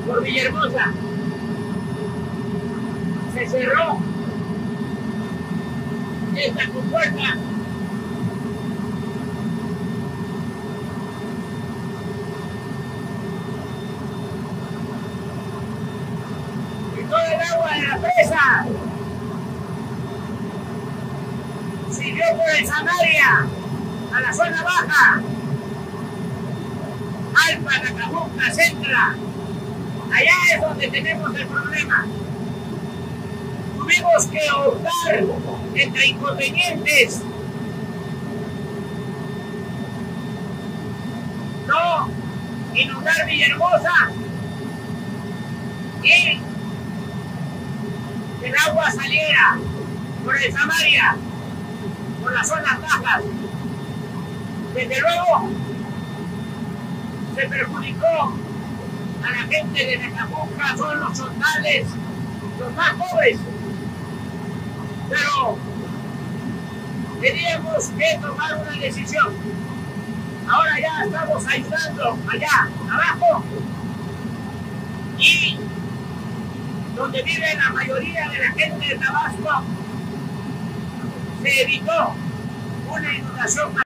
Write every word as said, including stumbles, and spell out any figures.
por Villahermosa. Se cerró esta compuerta. Y todo el agua de la presa siguió por el Samaria a la zona baja. Alfa, Nacajuca, Centra. Allá es donde tenemos el problema. Tuvimos que optar entre inconvenientes. No inundar Villahermosa y que el agua saliera por el Samaria, por las zonas bajas. Desde luego se perjudicó a la gente de Nacajuca, son los chotales, los más pobres. Pero teníamos que tomar una decisión. Ahora ya estamos ayudando allá abajo y donde vive la mayoría de la gente de Tabasco se evitó una inundación.